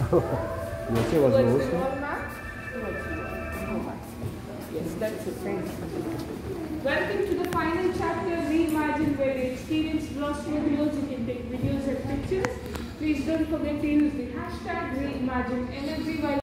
Yes, was the host. Yes, that's it. Thank you. Welcome to the final chapter, Reimagine, where we experience lost videos. You can take videos and pictures. Please don't forget to use the hashtag Reimagine Energy while